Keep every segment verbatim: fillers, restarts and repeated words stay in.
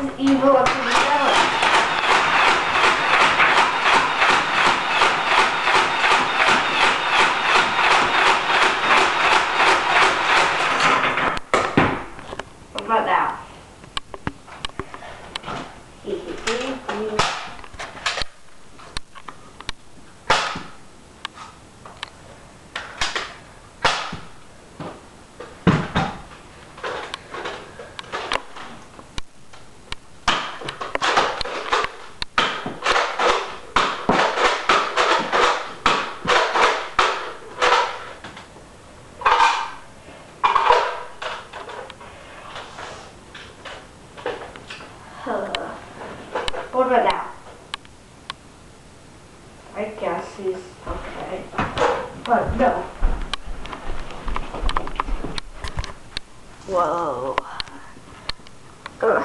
is evil up to the cellar. What about now? What about now? I guess he's okay. But no. Whoa. Ugh.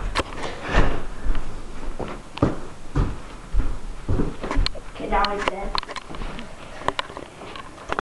Okay, now he's dead.